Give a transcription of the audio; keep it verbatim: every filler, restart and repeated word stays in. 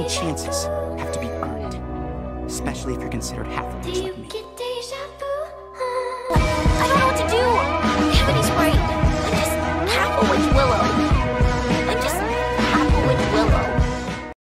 Second chances have to be earned, especially if you're considered half a bitch like me. I don't know what to do. Cavity's right. I'm just half a witch Willow.